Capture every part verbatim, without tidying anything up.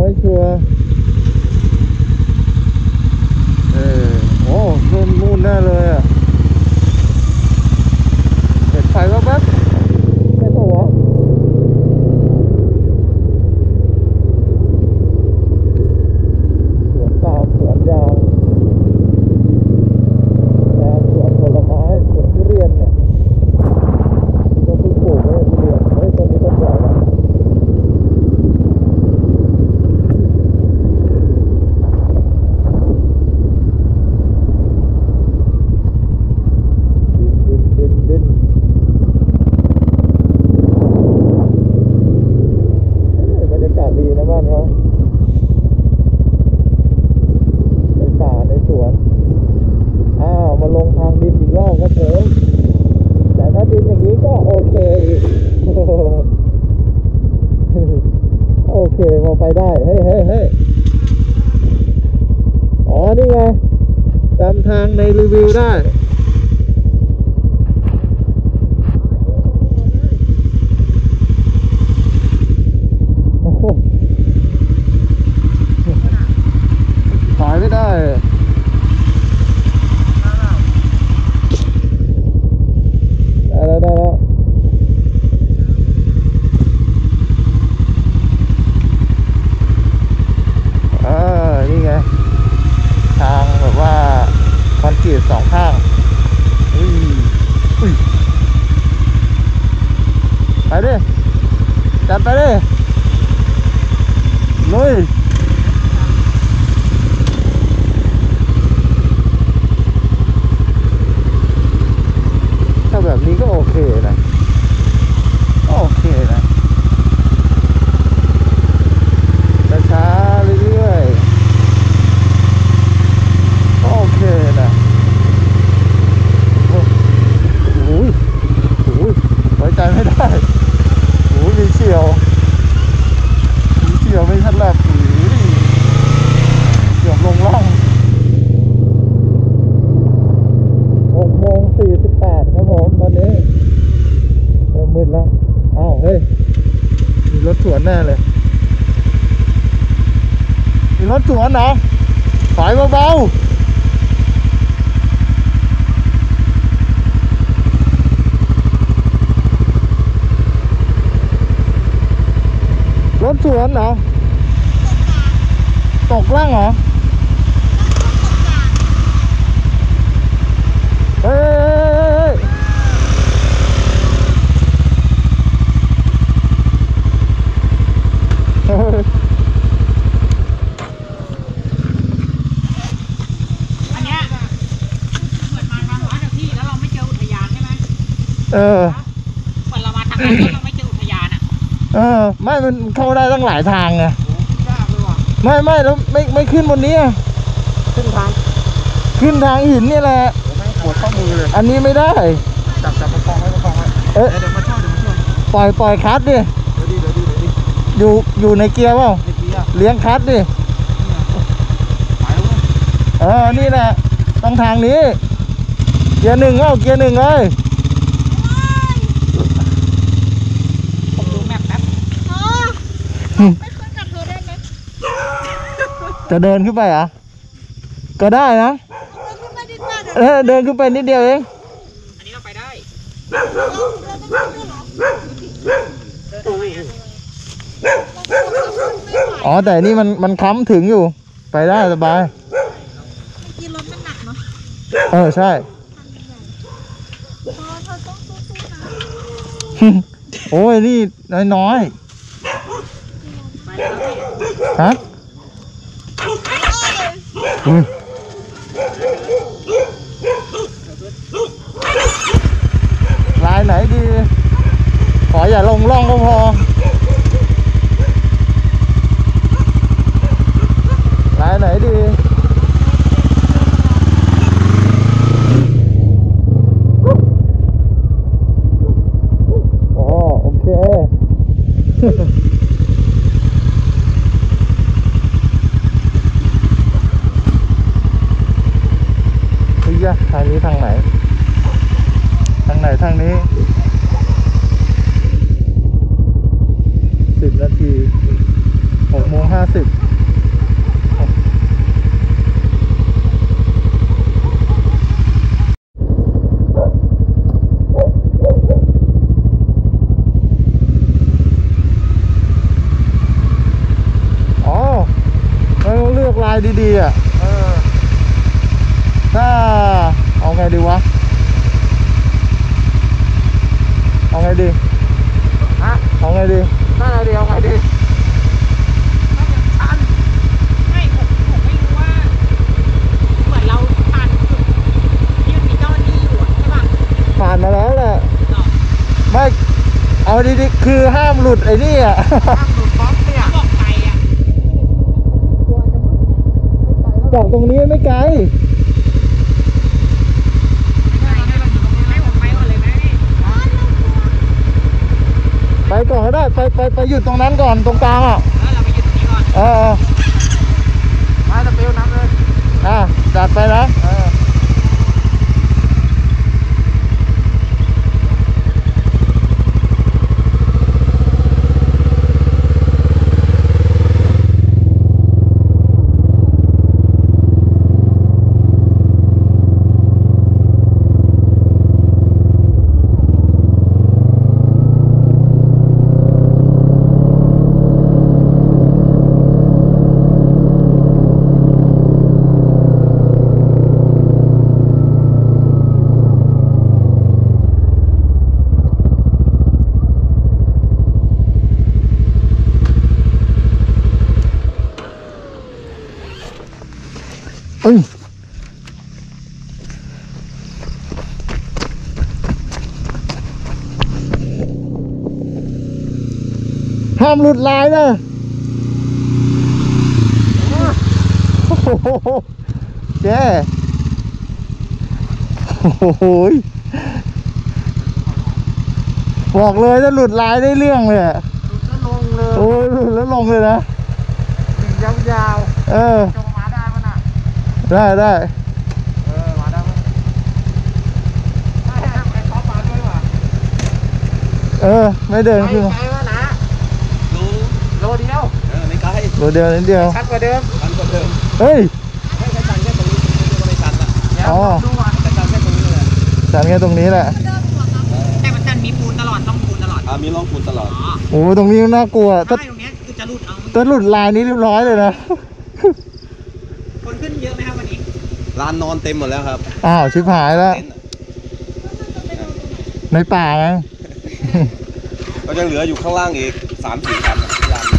ให้ชัวร์เออโอ้นู่นนู่นแน่เลยอ่ะเห็นไฟแว๊บๆไม่ถูกเหรอสวนปาล์มสวนยางแล้วสวนผลไม้สวนทุเรียนเนี่ยก็เพิ่งปลูกไว้ทุเรียนเฮ้ยต้นนี้ต้นใหญ่แล้วไปได้เฮ้ยเฮ้ยเฮ้ยอ๋อนี่ไงจำทางในรีวิวได้โอ้โหถอยไม่ได้ได้แล้วได้แล้วนี่ไงทางแบบว่าคอนกรีตสองข้างอุ้ยอุ้ยไปดิจัดไปดิลุยถ้าแบบนี้ก็โอเคนะโอเคนะช้าเรื่อยๆโอเคนะโอ้โหโอ้โหไว้ใจไม่ได้โอ้โหมีเฉียวมีเฉียวไม่ทันหลับเกือบลงล่องหกโมงสี่สิบแปดครับผมตอนนี้เริ่มมืดแล้วอ้าวเฮ้ยมีรถสวนแน่เลยมีรถสวนเหรอถอยเบาๆรถสวนเหรอตกล่างเหรอเฮ้ยเฮ้ยเออเหมือนเรามาทางนั้นแล้วเราไม่เจออุทยานอ่ะเออไม่มันเข้าได้ตั้งหลายทางไงยากเลยว่ะไม่ไม่แล้วไม่ไม่ขึ้นบนนี้ขึ้นทางขึ้นทางหินนี่แหละไม่ปวดข้อมือเลยอันนี้ไม่ได้จับจับประคองไว้ประคองไว้เอ๊ะเดี๋ยวมาช่วยเดี๋ยวมาช่วยปล่อยปล่อยคัดดิเดี๋ยวดิเดี๋ยวดิเดี๋ยวดิอยู่อยู่ในเกียร์เปล่าเลี้ยงคัดดิเออนี่แหละต้องทางนี้เกียร์หนึ่งเอาเกียร์หนึ่งเลยไม่ขึ้นกับเธอได้ไหมจะเดินขึ้นไปอ่ะก็ได้นะเออเดินขึ้นไปนิดเดียวเองอันนี้เราไปได้อ๋อแต่นี่มันมันค้ำถึงอยู่ไปได้สบายกินรถมันหนักเนาะเออใช่โอ้ยนี่น้อยฮะลายไหนดีขออย่าลงล่องก็พอลายไหนดีอ๋อโอเคทางนี้ทางไหนทางไหนทางนี้ดีๆอ่ะเออถ้าเอาไงดีวะเอาไงดีฮะเอาไงดีน่าดีเอาไงดีไม่ยังชันไม่ผมผมไม่รู้ว่าเหมือนเราผ่านจุดที่มันมีเจ้าหน้าที่อยู่ใช่ป่ะผ่านมาแล้วแหละไม่เอาดีๆคือห้ามหลุดไอ้นี่อ่ะห้ามหลุดบล็อกเนี่ยบอกไปอ่ะบอกตรงนี้ไม่ไกลไปก่อนก็ได้ไปไปไปหยุดตรงนั้นก่อนตรงกลางอ่ะเออเราไปหยุดตรงนี้ก่อนเออมาจะเปรี้ยวน้ำเลยอ่ะจัดไปนะเออเอ้ยห้ามหลุดลายนะโอ้โหแกโอ้โหบอกเลยถ้าหลุดลายได้เรื่องเลยหลุดแล้วลงเลยโอ้ยหลุดแล้วลงเลยนะยาวๆเออได้ได้เออมาได้ไหมไม่ขอปลาด้วยว่ะเออไม่เดินขึ้นไกลวะนะโลโลเดียวเออไม่ไกลโลเดียวนิดเดียวชัดกว่าเดิมชัดกว่าเดิมเฮ้ยไม่ใช่ชันแค่ตรงนี้ก็ไม่ชันละอ๋อแต่ชันแค่ตรงนี้แหละชันแค่ตรงนี้แหละแต่มันชันมีปูนตลอดต้องปูนตลอดอ่ามีร่องปูนตลอดโอ้ตรงนี้น่ากลัวถ้าตรงนี้คือจะหลุดเอาถ้าหลุดลายนี้เรียบร้อยเลยนะคนขึ้นเยอะไหมครับวันนี้ลานนอนเต็มหมดแล้วครับอ้าวชิบหายแล้วในป่าไงก็ยังเหลืออยู่ข้างล่างอีกสามสี่คันลาน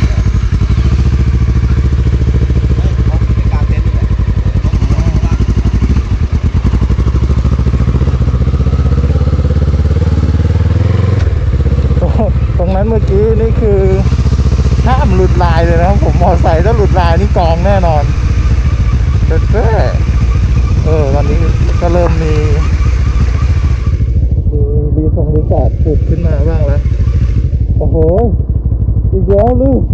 ตรงนั้นเมื่อกี้นี่คือห้ามหลุดลายเลยนะผมมอไซค์ถ้าหลุดลายนี่กองแน่นอนเด้อเออตอนนี้ก็เริ่มมีมีรีสอร์ทรีสอร์ทผุดขึ้นมาบ้างแล้วโอ้โหอีกแล้วลูก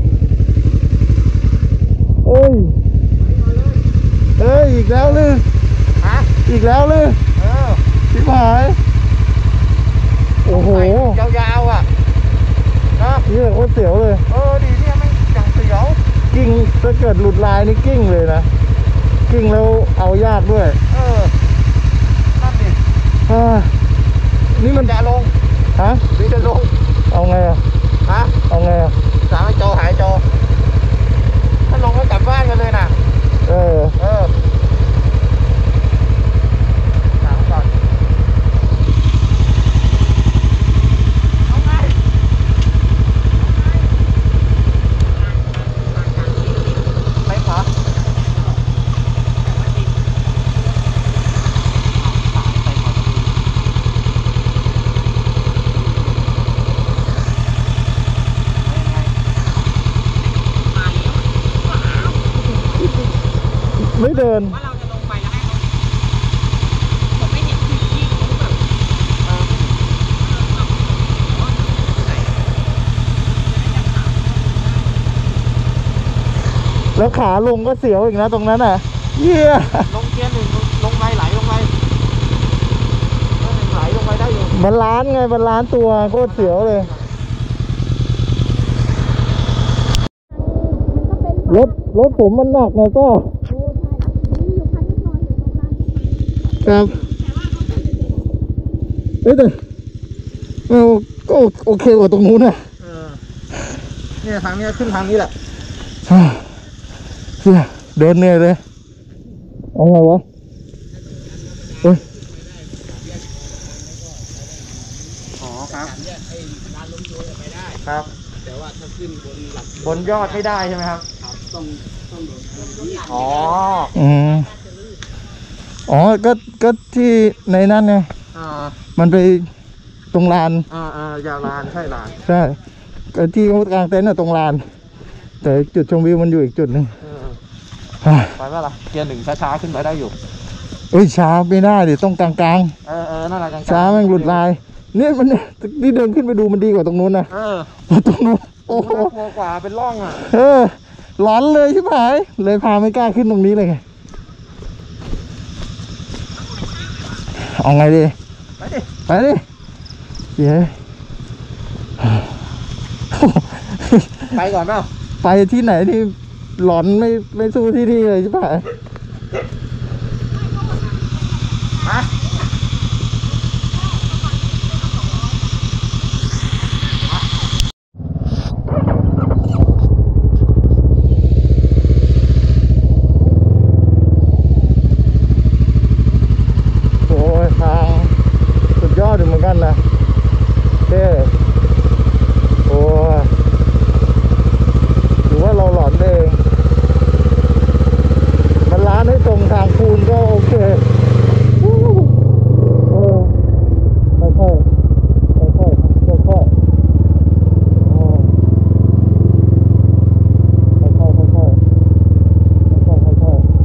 เอ้ยเอ้ยอีกแล้วลูกฮะอีกแล้วลูกเออชิบหายโอ้โหยาวๆอ่ะนะนี่โคตรเสียวเลยเออดีเนี่ยไม่จังเสียวกิ้งถ้าเกิดหลุดลายนี่กิ้งเลยนะกิ้งแล้วเอายากด้วยเออนั่นดิอ่านี่มันจะลงฮะนี่จะลงเอาไงอ่ะฮะเอาไงอ่ะสามให้โจหายโจถ้าลงก็กลับบ้านกันเลยนะเออเออถามก่อนเอาไงไปขอไม่เดินว่าเราจะลงไปแล้วให้เขาผมไม่เห็นที่ที่เขาแบบแล้วขาลงก็เสียวอีกนะตรงนั้นอ่ะเยี่ยลงเกียร์หนึ่งลงไปไหลลงไปไหลลงไปได้อยู่บาลานซ์ไงบาลานซ์ตัวโคตรเสียวเลยรถรถผมมันหนักไงก็ครับเอ้ยแต่ก็โอเคกว่าตรงนู้นนะเนี่ยทางนี้ขึ้นทางนี้แหละเเดินเหนื่อยเลยเอาไงวะเฮ้ยอ๋อครับไอ้ร้านล้มโชยไปได้ครับแต่ว่าถ้าขึ้นบนหลักบนยอดไม่ได้ใช่ไหมครับครับต้องต้องโดนนี้อ๋ออืมอ๋อก็ก็ที่ในนั้นไงอ่ามันไปตรงลานอ่าอ่ายาวลานใช่ลานใช่ก็ที่เขากางเต็นท์น่ะตรงลาน แต่จุดชมวิวมันอยู่อีกจุดหนึ่งเอออ่ะไปว่าล่ะเกียร์หนึ่งช้าๆขึ้นไปได้อยู่เอ้ยช้าไม่ได้ดิต้องกลางเออเออนั่นแหละกลางๆๆช้าแม่งหลุดลายเนี่ยมันนี่เดินขึ้นไปดูมันดีกว่าตรงนู้นนะเออตรงนู้นโอ้โหน่ากลัวกว่าเป็นร่องอ่ะเออร้อนเลยใช่ไหมเลยพาไม่กล้าขึ้นตรงนี้เลยไงเอาไงดีไปดิไปดิเย้ไปก่อนเปล่าไปที่ไหนที่หลอนไม่ไม่สู้ที่นี่เลยใช่ปะฮะโอ้ยทางสุดยอดอยู่เหมือนกันนะเท่โอ้ยถือว่าเราหลอนเองมันร้านให้ตรงทางคูนก็โอเควู้เออค่อยๆค่อยๆค่อยๆอ๋อค่อยๆค่อยๆค่อยๆค่อยๆ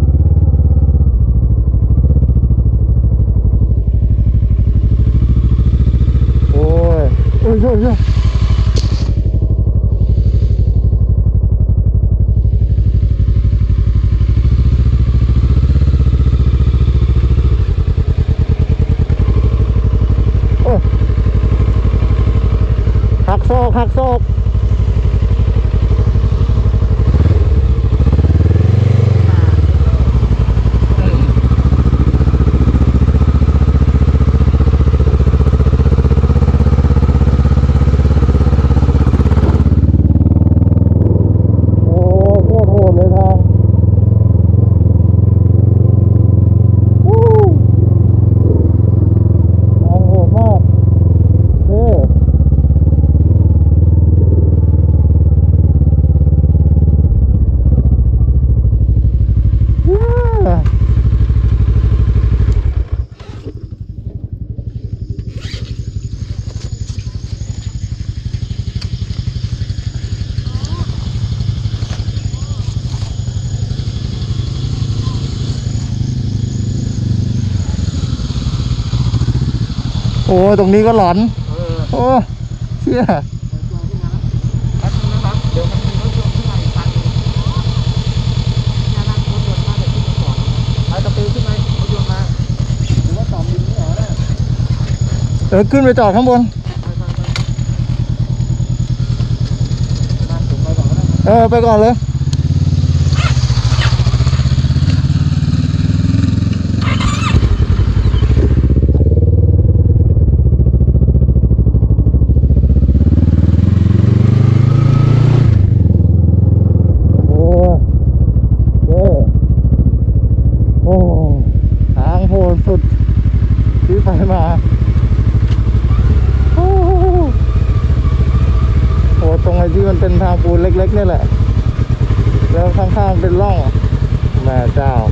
โอ้ยโอ้ยโอ้ยโอ้ยโอ้ยหักศอกหักศอกโอ้โคตรโหดเลยทางวู้ทางโหดมากเท่ว้าโอ้ตรงนี้ก็หลอนเออโอ้เชี่ยแป๊บนึงนะครับเดี๋ยวมันมีรถยนต์ขึ้นมาอีกคันหนึ่งเนี่ยนั่งรถยนต์มาเดี๋ยวขึ้นมาก่อนไปตะปิวขึ้นไหมรถยนต์มาหรือว่าต่อมินนี่เหรอเนี่ยเออขึ้นไปจอดข้างบนไปไปไปมาผมไปก่อนก็ได้เออไปก่อนเลยโอ้เย้โอ้ทางโหดสุดที่ไปมาโอ้โหตรงไอ้ที่มันเป็นทางปูนเล็กๆนี่แหละ แล้วข้างๆเป็นร่องแม่เจ้า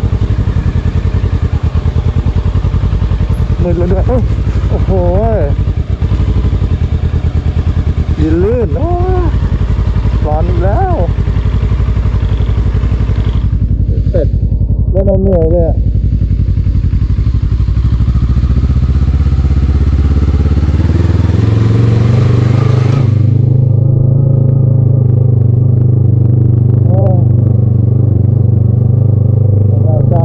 มืดแล้วด้วยเอ้ยโอ้โหยินลื่นโอ้ร้อนอีกแล้วเสร็จแล้วเราเหนื่อยเลยอะโอ้แม่เจ้า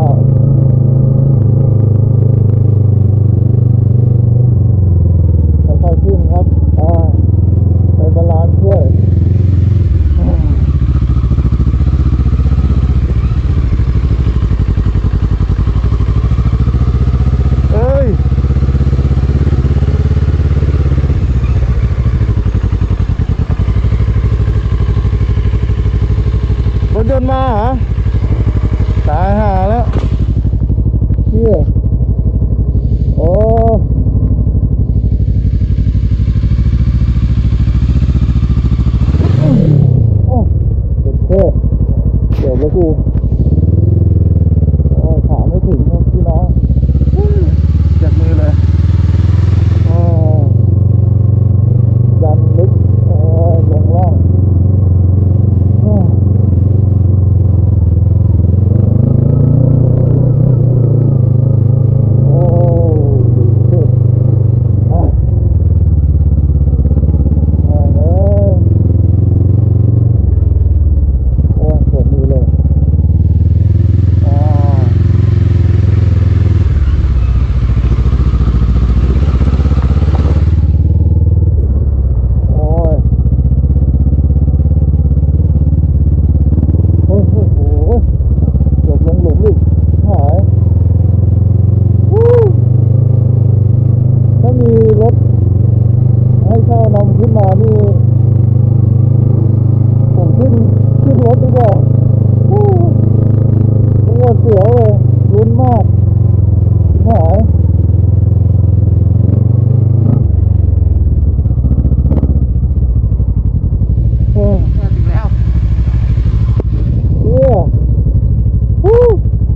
ค่อยๆขึ้นครับอ่าไปบาลานซ์ด้วยอืมเอ้ยรถยนต์มาเหรอเฮ้ยเดี๋ยวแล้วกูโอ้ขาไม่ถึงครับพี่น้องเจ็บมือเลยโอ้ดันลึกโอ้ยลงล่องโอ้โอ้เจ็บอ่ะมาเลยโอ้ปวดมือเลยอ่าโอ้ยโอ้โหเกือบลงหลุมอีกหายวู้ถ้ามีรถให้เช่านำขึ้นมานี่ผมขึ้นขึ้นรถดีกว่าวู้ปวดเสียวเลยลุ้นมากหายโอ้เนี่ยถึงแล้วเฮียวู้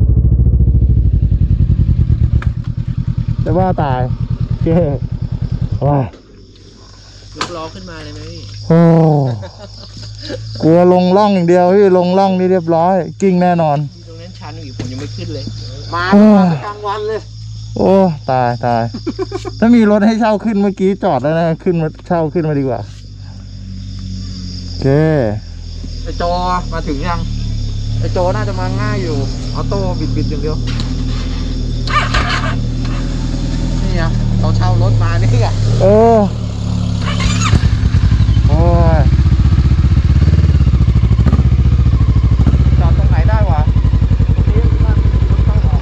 จะว่าตายเจ้ว้ายยกล้อขึ้นมาเลยไหมพี่โอ้กลัวลงร่องอย่างเดียวพี่ลงร่องนี่เรียบร้อยกิ้งแน่นอนตรงนั้นชันอยู่ผมยังไม่ขึ้นเลย มาโอ้มาแต่กลางวันเลยโอ้ตายตาย ถ้ามีรถให้เช่าขึ้นเมื่อกี้จอดแล้วนะขึ้นมาเช่าขึ้นมาดีกว่าโอเคไอโจมาถึงยังไอโจน่าจะมาง่ายอยู่ออโต้บิดบิดอย่างเดียวนี่อ่ะเราเช่ารถมานี่อ่ะเออโอ้ยจอดตรงไหนได้วะตรงนี้มันรถเข้าออก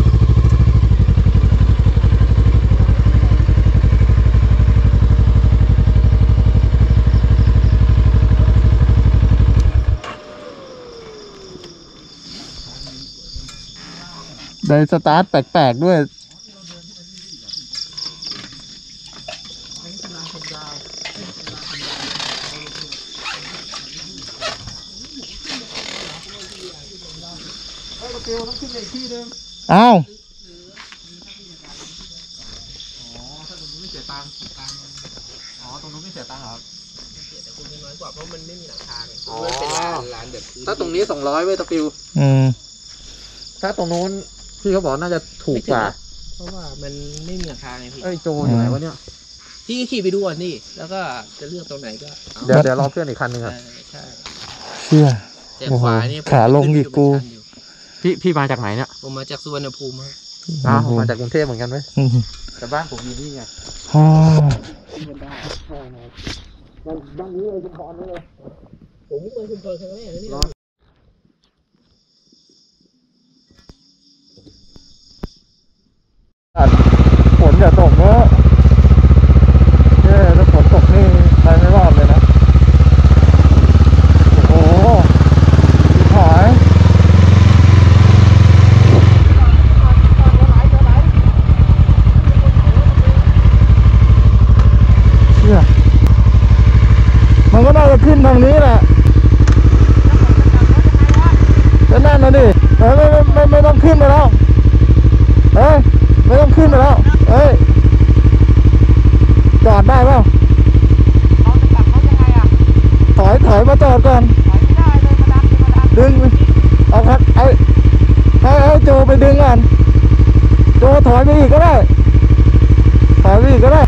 ได้สตาร์ทแปลกๆด้วยเฮ้ยเราเกลียวต้องขึ้นไปอีกที่หนึงเอ้าอ๋อถ้าตรงนู้นไม่เสียตังค์ตังค์อ๋อตรงนู้นไม่เสียตังค์เหรอครับแต่คุณน้อยกว่าเพราะมันไม่มีหลังคาไงมันเป็นร้านร้านแบบถ้าตรงนี้สองร้อยเว้ยตะปิวอืมถ้าตรงนู้นพี่เขาบอกน่าจะถูกกว่าเพราะว่ามันไม่มีราคาไงพี่เอ้ยโจอยู่ไหนวะเนี่ยพี่ก็ขี่ไปดูก่อนนี่ แล้วก็จะเลือกตรงไหนก็เอาเดี๋ยวเดี๋ยวรอเพื่อนอีกคันหนึ่งเออ่ะอใช่เชี่ยแต่โอ้โหขวาเนี่ยผมขาลงอีกกูขึ้นไปดูเป็นชันอยู่พี่พี่มาจากไหนเนี่ยผมมาจากสุวรรณภูมิครับอ้าวมาจากกรุงเทพเหมือนกันไหมอืมแต่บ้านผมอยู่นี่ไงฮ่าบ้านนี้เลยชุมพรนี่เลยผมเพิ่งมาชุมพรครั้งแรกนะเนี่ยฝนอย่าตกเนอะเย้ถ้าฝนตกนี่ไปไม่รอดเลยนะ โอ้โหหายเชี่ยมันก็น่าจะขึ้นทางนี้แหละก็นั่นนะดิเอ้ยไม่ไม่ไม่ไม่ต้องขึ้นไปแล้วเอ้ยไม่ต้องขึ้นไปแล้วเอ้ยจอดได้เปล่าเขาจะกลับเขายังไงอ่ะถอยถอยมาจอดก่อนถอยไม่ได้เลยมาดันมาดันดึงเอาครับเอาให้ให้โจไปดึงก่อนโจถอยไปอีกก็ได้ถอยไปอีกก็ได้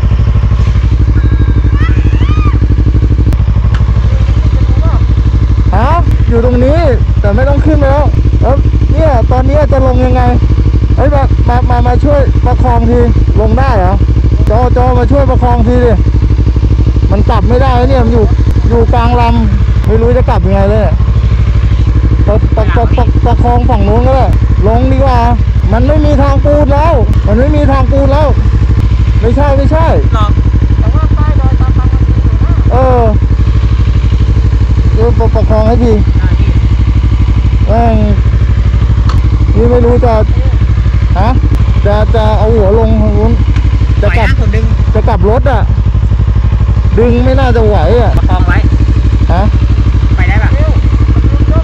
ฮะอยู่ตรงนี้แต่ไม่ต้องขึ้นไปแล้วแล้วเนี่ยตอนนี้จะลงยังไงเฮ้ยมามามามาช่วยประคองทีลงได้เหรอโจโจมาช่วยประคองทีดิมันกลับไม่ได้เนี่ยมันอยู่อยู่กลางลำไม่รู้จะกลับยังไงเลยประประประประประคองฝั่งนู้นก็ได้ลงดีกว่ามันไม่มีทางปูนแล้ว มันไม่มีทางปูนแล้ว ไม่ใช่ไม่ใช่หรอแต่ว่าใต้ดอยตาตังมันมีอยู่นะเออเดี๋ยวประประคองให้ทีแม่งนี่ไม่รู้จะฮะจะจะเอาหัวลงทางนู้นจะกลับผมดึงจะกลับรถอ่ะ ดึงไม่น่าจะไหวอ่ะประคองไว้ฮะไปได้ปะเร็วมันเร็ว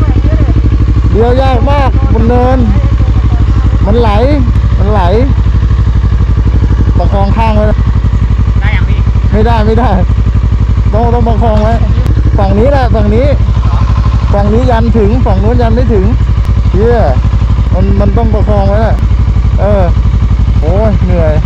เลี้ยวยากมากบนเนินมันไหลมันไหลประคองข้างไว้นะได้ยังพี่ไม่ได้ไม่ได้ต้องต้องประคองไว้ฝั่งนี้แหละฝั่งนี้ฝั่งนี้ยันถึงฝั่งนู้นยันไม่ถึงเฮียมันมันต้องประคองไว้แหละเออโอ้ยเหนื่อย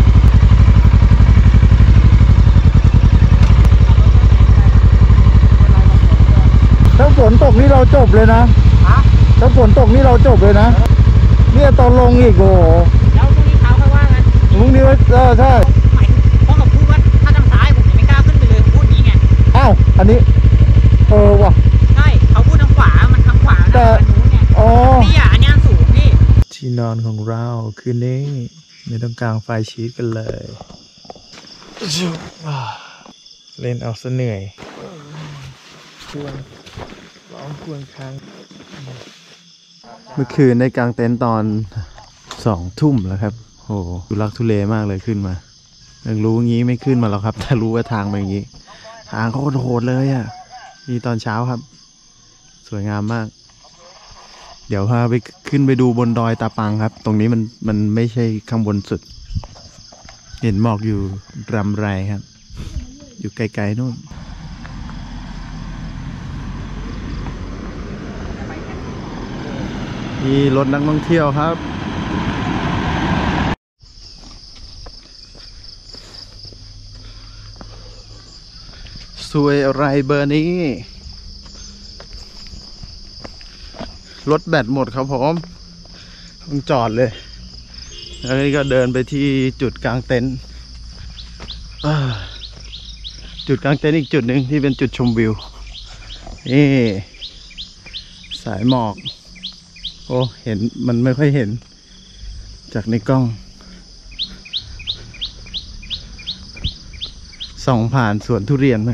ถ้าฝนตกนี่เราจบเลยนะฮะถ้าฝนตกนี่เราจบเลยนะเนี่ยตอนลงอีกโอ้โหแล้วพรุ่งนี้เช้าค่อยว่ากันพรุ่งนี้ว่าเออใช่หมายถึงพ่อกับพูดว่าถ้าทางซ้ายผมจะไม่กล้าขึ้นไปเลยพูดนี้ไงอ้าวอันนี้เออว่ะใช่เขาพูดทางขวามันทางขวาแต่ทางนู้นไงอ๋อนี่อ่ะอันนี้สูงพี่ที่นอนของเราคืนนี้ไม่ต้องกางไฟชีตกันเลยเล่นเอาซะเหนื่อยควรร้องควรค้างเมื่อคืนได้กางเต็นท์ตอนสองทุ่มแล้วครับโหทุลักทุเลมากเลยขึ้นมายังรู้งี้ไม่ขึ้นมาหรอกครับแต่รู้ว่าทางเป็นอย่างนี้ทางโคตรโหดเลยอ่ะนี่ตอนเช้าครับสวยงามมากเดี๋ยวพาไปขึ้นไปดูบนดอยตาปังครับตรงนี้มันมันไม่ใช่ข้างบนสุดเห็นหมอกอยู่รำไรครับอยู่ไกลๆนู่นมีรถนักท่องเที่ยวครับสวยอะไรเบอร์นี้รถแบตหมดครับผมต้องจอดเลยแล้วนี่ก็เดินไปที่จุดกลางเต็นท์จุดกลางเต็นท์อีกจุดหนึ่งที่เป็นจุดชมวิวนี่สายหมอกโอ้เห็นมันไม่ค่อยเห็นจากในกล้องส่องผ่านสวนทุเรียนไหม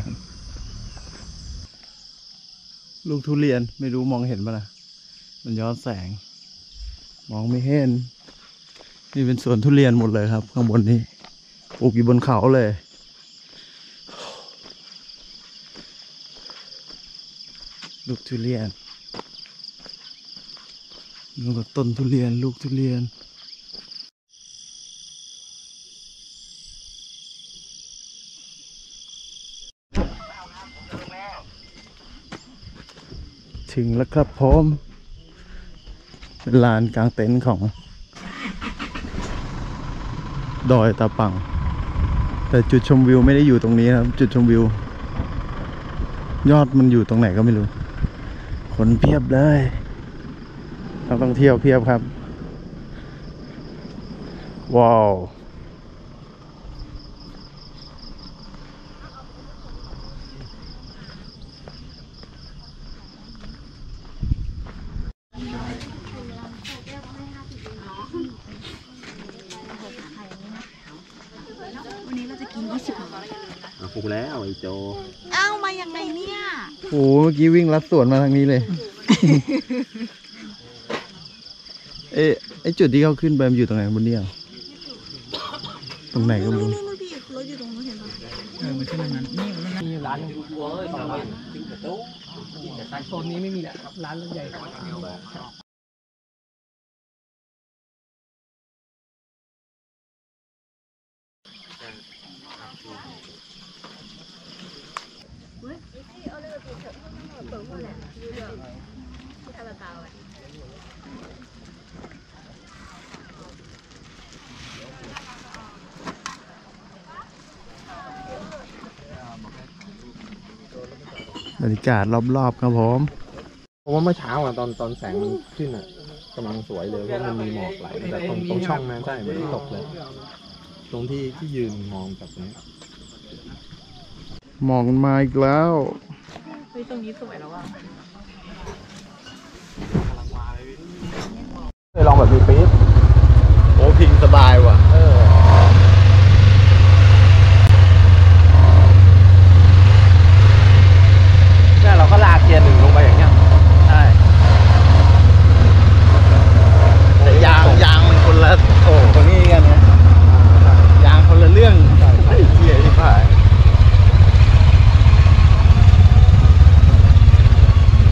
ลูกทุเรียนไม่รู้มองเห็นปะล่ะมันย้อนแสงมองไม่เห็นนี่เป็นสวนทุเรียนหมดเลยครับข้างบนนี้ปลูกอยู่บนเขาเลยลูกทุเรียนลูกต้นทุเรียนลูกทุเรียนถึงแล้วครับผมเป็นลานกลางเต็นท์ของดอยตาปังแต่จุดชมวิวไม่ได้อยู่ตรงนี้ครับจุดชมวิวยอดมันอยู่ตรงไหนก็ไม่รู้คนเพียบเลยนักท่องเที่ยวเพียบครับว้าวถูกแล้วไอ้โจเอ้ามายังไงเนี่ยโอ้เมื่อกี้วิ่งลัดสวนมาทางนี้เลย เอ๊ะไอจุดที่เขาขึ้นไปมันอยู่ตรงไหนบนนี้อ่ะตรงไหนก็ไม่รู้นู่นพี่รถอยู่ตรงนู้นเห็นปะเออมันขึ้นตรงนั้นนี่มันมีร้านนึงเว้ยสองร้อยแต่สายโซนนี้ไม่มีแหละร้านใหญ่บรรยากาศรอบๆครับผมเพราะว่าเมื่อเช้าอ่ะตอนตอนแสงมันขึ้นอ่ะกำลังสวยเลยเพราะมันมีหมอกไหลแต่ตรงตรงช่องนั้นใช่เหมือนตกเลยตรงที่ที่ยืนมองแบบนี้หมอกมาอีกแล้วเฮ้ยตรงนี้สวยแล้วอ่ะเคยลองแบบมีปี๊บโอ้พิงสบายว่ะเออเนี่ยเราก็ลากเกียร์หนึ่งลงไปอย่างเงี้ยใช่แต่ยางยางมันคนละโอ้ตรงนี้กันเนี่ยยางคนละเรื่องไอ้เหี้ยที่ผ่าน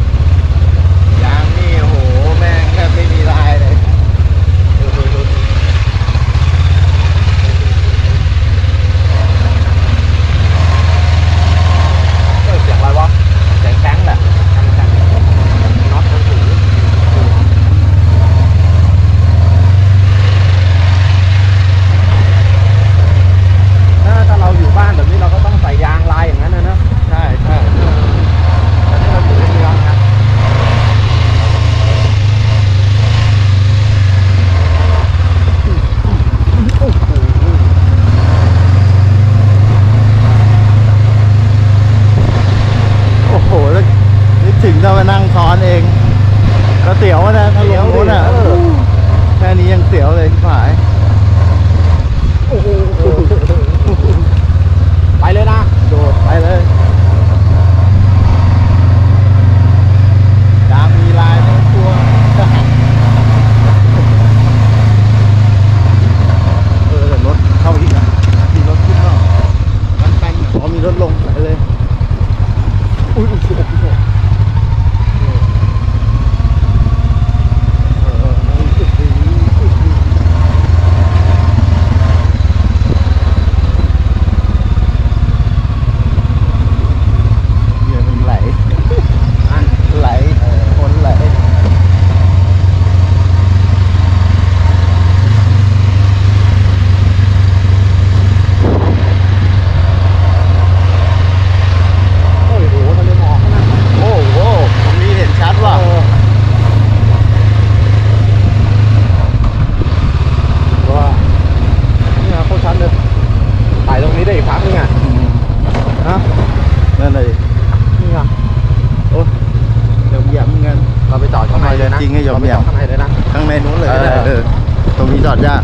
ยบเบี่ยงข้างในเลยนะข้างในนู้นเลยก็ได้เออเออตรงนี้จอดยาก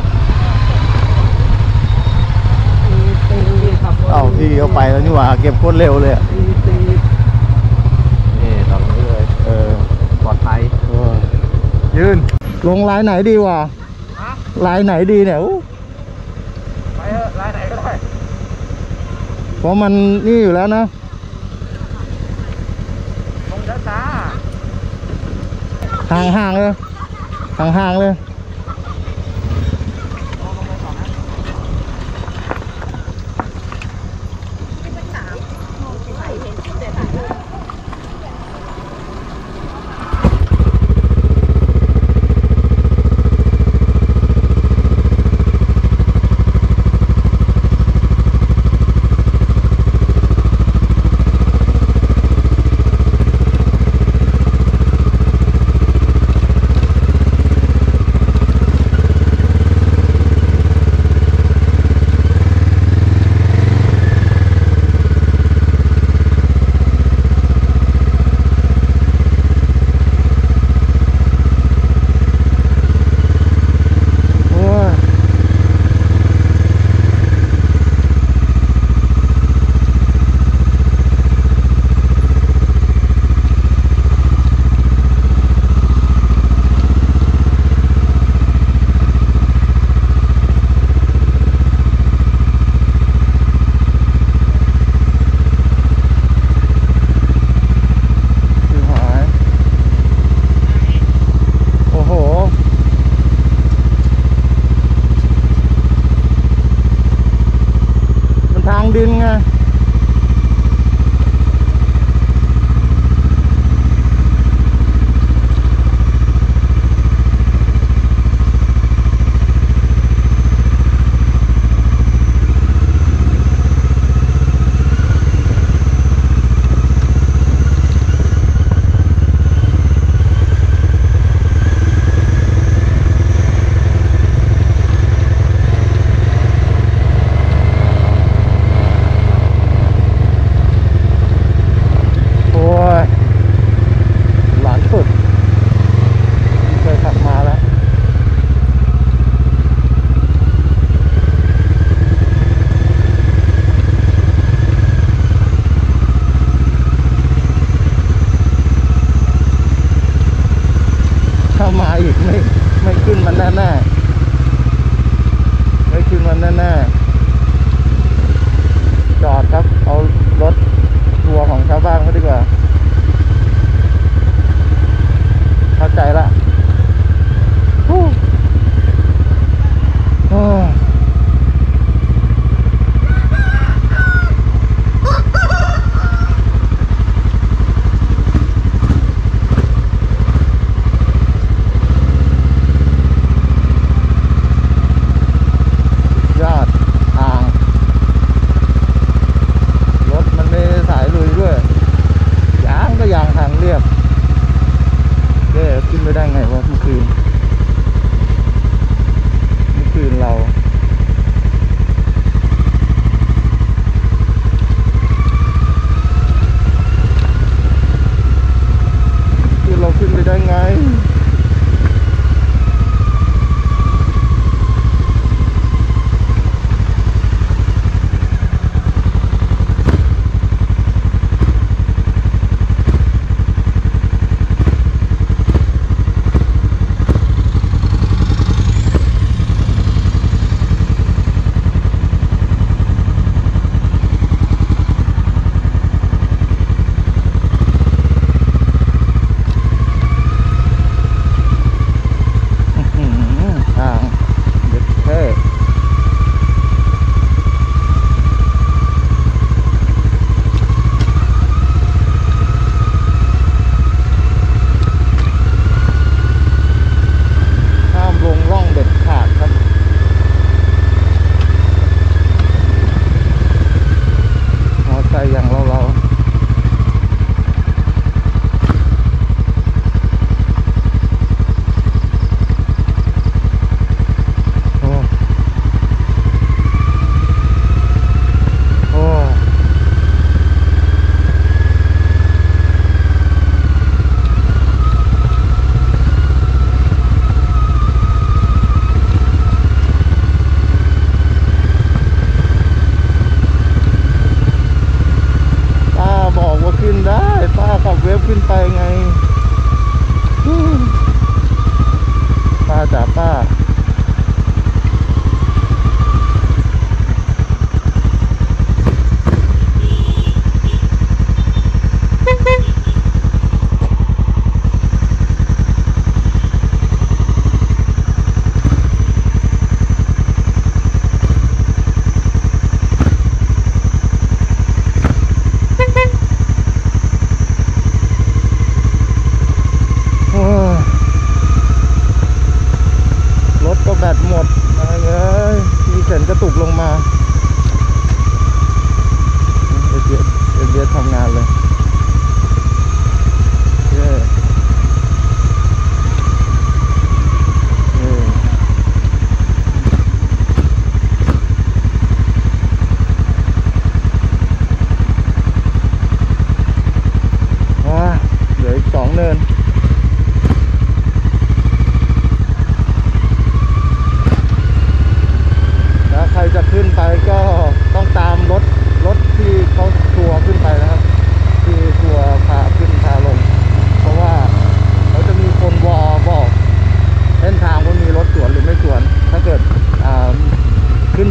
ตีตีครับเอ้าพี่เอาไปแล้วนี่หว่าเก็บโคตรเร็วเลยอะตีตีนี่ตรงนี้เลยเออปลอดภัยโอ้ยยืนลงลายไหนดีวะลายไหนดีเนี่ยอู้ไปเถอะร้านไหนก็ได้เพราะมันนี่อยู่แล้วนะลงช้าห่างห่างๆเลยห่างห่างๆเลย โอ้ยชิบหาย โอ้โห มันทางดินไง โอ้ย หลานสุดที่เคยขับมาแล้ว ถ้ามาอีกไม่ไม่ขึ้นมันแน่ๆไม่ขึ้นมันแน่ๆจอดครับ เอารถทัวร์ของชาวบ้านเขาดีกว่า เข้าใจละฮู้โอ้ยยอดทาง รถมันไม่ได้สายลุยด้วย ยางก็ยางทางเรียบเด้ขึ้นไม่ได้ไงวะเมื่อคืนเมื่อคืนเราคือเราขึ้นไปได้ไง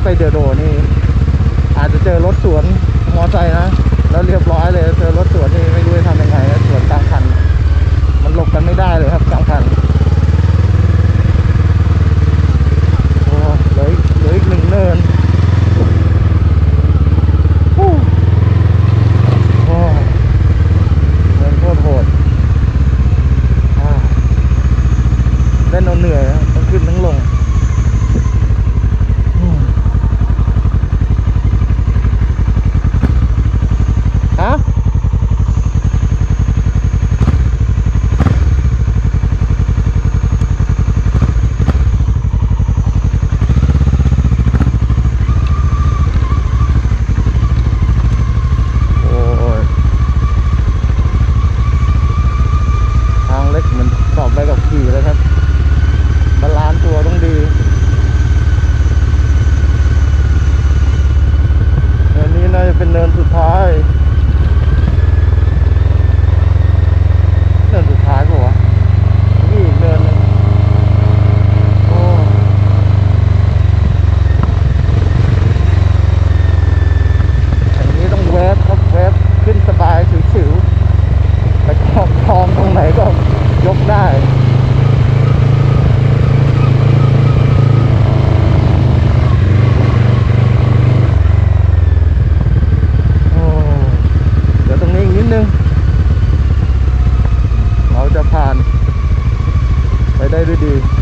ไปเดโดนี่อาจจะเจอรถสวนมอไซค์นะแล้วเรียบร้อยเลยเจอรถสวนนี่ไม่รู้จะทำยังไงสวนกลางคันมันหลบกันไม่ได้เลยครับกลางคันโอ้เหลือเหลืออีกหนึ่งเนินโอ้โหเนินโคตรโหดอ่าเล่นเอาเหนื่อยนะทั้งขึ้นทั้งลงอืมฮะโอ้ยทางเล็กเหมือนสอบใบขับขี่เลยครับบาลานซ์ตัวต้องดีเนินนี้น่าจะเป็นเนินสุดท้ายเนินสุดท้ายป่าวะนี่อีกเนินหนึงโอ้อันนี้ต้องเวฟครับเวฟขึ้นสบายฉิวๆไปคลองคลองตรงไหนก็ยกได้โอ้เดี๋ยวตรงนี้อีกนิดนึงเราจะผ่านไปได้ด้วยดี